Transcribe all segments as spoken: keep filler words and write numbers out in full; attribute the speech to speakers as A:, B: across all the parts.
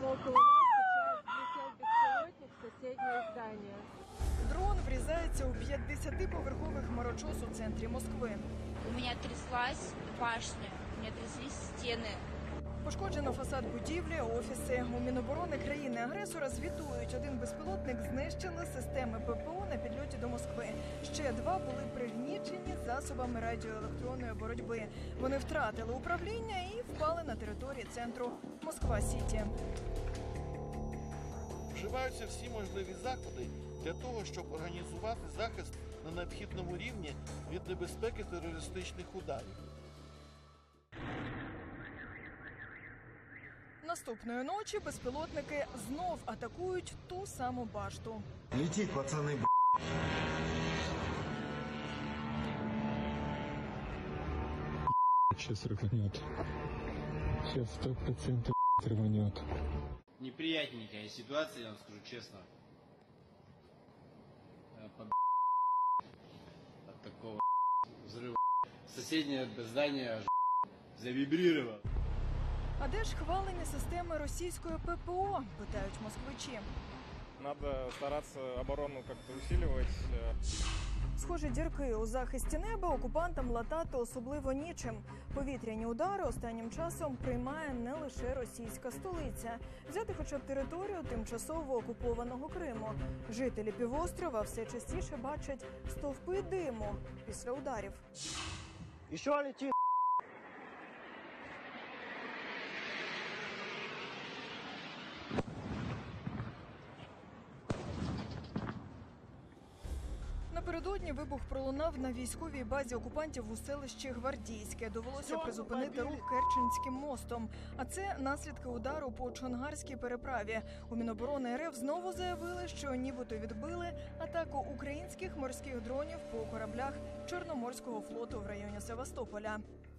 A: прямо около нас сейчас взлетел беспилотник в соседнее здание.
B: Дрон врізається у п'ятдесятиповерховий хмарочос у центрі Москви.
C: У меня тряслась башня, у меня тряслись стены.
B: Пошкоджено фасад будівлі, офіси. У Міноборони країни-агресора звітують, один безпілотник знищили системи ППО на підльоті до Москви. Ще два були пригнічені засобами радіоелектронної боротьби. Вони втратили управління і впали на території центру Москва-Сіті.
D: Вживаються всі можливі заходи для того, щоб організувати захист на необхідному рівні від небезпеки терористичних ударів.
B: Наступної ночі безпілотники знов атакують ту саму башту.
E: Летіть, пацани, б***.
F: Сейчас рванет. Сейчас сто процентов рванет.
G: Неприятненькая ситуация, я вам скажу честно. Под... От такого взрыва. Соседнее здание завибрировало.
B: А де ж хвалені системи російської ППО, питають москвичі.
H: Надо стараться оборону как-то усиливать.
B: Схоже, дірки у захисті неба окупантам латати особливо нічим. Повітряні удари останнім часом приймає не лише російська столиця. Взяти хоча б територію тимчасово окупованого Криму. Жителі півострова все частіше бачать стовпи диму після ударів.
E: І що летить?
B: Напередодні вибух пролунав на військовій базі окупантів у селищі Гвардійське. Довелося призупинити рух Керченським мостом. А це наслідки удару по Чонгарській переправі. У Міноборони РФ знову заявили, що нібито відбили атаку українських морських дронів по кораблях Чорноморського флоту в районі Севастополя.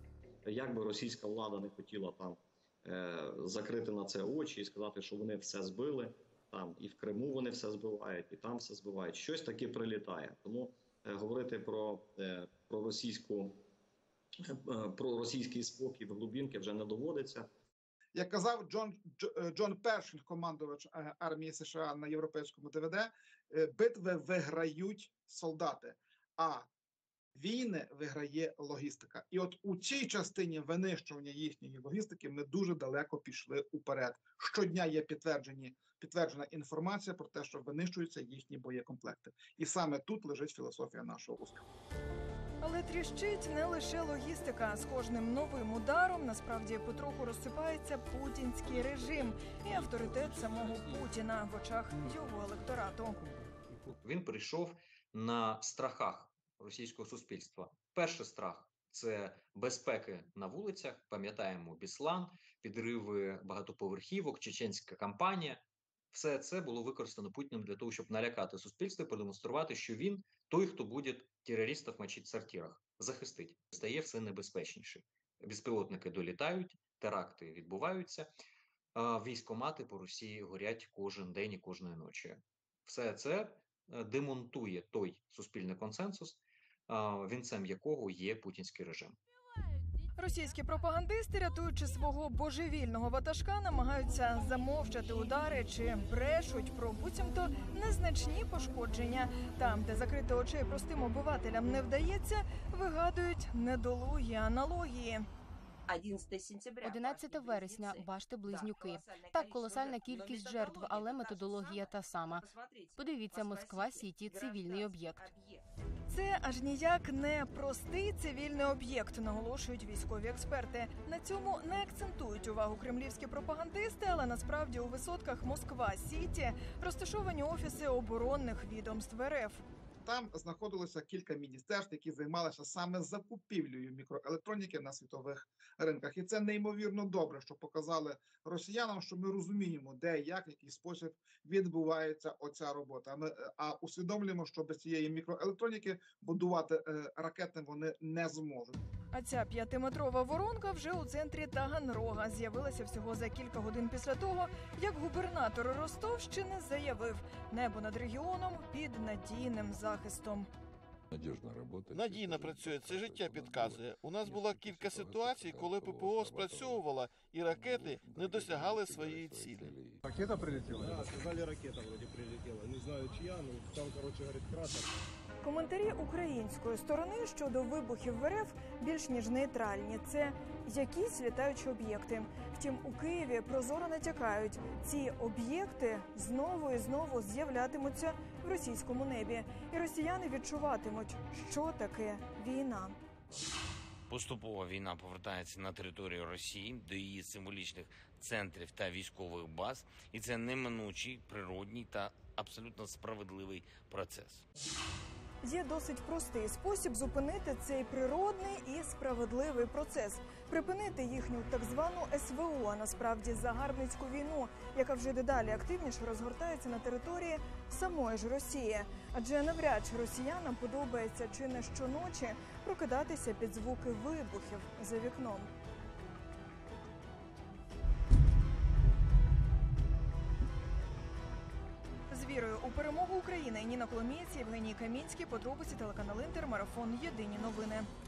I: Як би російська влада не хотіла там е, закрити на це очі і сказати, що вони все збили, там і в Криму вони все збивають, і там все збивають. Щось таке прилітає. Тому е, говорити про, е, про, російську, е, про російський спокій в глибинки вже не доводиться.
J: Як казав Джон, Джон Першинг, командувач армії США на європейському ДВД, битви виграють солдати, а війни виграє логістика. І от у цій частині винищування їхньої логістики ми дуже далеко пішли уперед. Щодня є підтверджені, підтверджена інформація про те, що винищуються їхні боєкомплекти. І саме тут лежить філософія нашого успіху.
B: Але тріщить не лише логістика. З кожним новим ударом насправді потроху розсипається путінський режим і авторитет самого Путіна в очах його електорату.
K: Він прийшов на страхах російського суспільства. Перший страх – це безпеки на вулицях. Пам'ятаємо Біслан, підриви багатоповерхівок, чеченська кампанія. Все це було використано Путіним для того, щоб налякати суспільство і продемонструвати, що він той, хто буде терористів мочити в сортирах, захистить. Стає все небезпечніше. Безпілотники долітають, теракти відбуваються, військкомати по Росії горять кожен день і кожної ночі. Все це демонтує той суспільний консенсус, вінцем якого є путінський режим.
B: Російські пропагандисти, рятуючи свого божевільного ватажка, намагаються замовчати удари чи брешуть про буцімто незначні пошкодження. Там, де закрити очей простим обивателям не вдається, вигадують недолугі аналогії.
L: одинадцятого вересня, башти-близнюки. Так, колосальна кількість жертв, але методологія та сама. Подивіться, Москва-Сіті – цивільний об'єкт.
B: Це аж ніяк не простий цивільний об'єкт, наголошують військові експерти. На цьому не акцентують увагу кремлівські пропагандисти, але насправді у висотках Москва-Сіті розташовані офіси оборонних відомств РФ.
J: Там знаходилося кілька міністерств, які займалися саме закупівлею мікроелектроніки на світових ринках. І це неймовірно добре, що показали росіянам, що ми розуміємо, де, як, в який спосіб відбувається оця робота. Ми, а усвідомлюємо, що без цієї мікроелектроніки будувати е, ракети вони не зможуть.
B: А ця п'ятиметрова воронка вже у центрі Таганрога з'явилася всього за кілька годин після того, як губернатор Ростовщини заявив: небо над регіоном під надійним захистом.
D: Надійно працює, це життя підказує. У нас було кілька ситуацій, коли ППО спрацьовувало і ракети не досягали своєї цілі.
H: Ракета прилетела? Да, сказали, ракета вроде прилетела. Не знаю чья, но там, короче, говорит, кратер.
B: Коментарі української сторони щодо вибухів в РФ більш ніж нейтральні. Це якісь літаючі об'єкти. Втім, у Києві прозоро натякають, ці об'єкти знову і знову з'являтимуться в російському небі. І росіяни відчуватимуть, що таке війна.
M: Поступово війна повертається на територію Росії, до її символічних центрів та військових баз. І це неминучий, природній та абсолютно справедливий процес.
B: Є досить простий спосіб зупинити цей природний і справедливий процес. Припинити їхню так звану ес ве о, а насправді загарбницьку війну, яка вже дедалі активніше розгортається на території самої ж Росії. Адже навряд чи росіянам подобається чи не щоночі прокидатися під звуки вибухів за вікном. З вірою у перемогу України. Ніна Коломієць, Євгеній Камінський, подробиці телеканал Інтер, марафон «Єдині новини».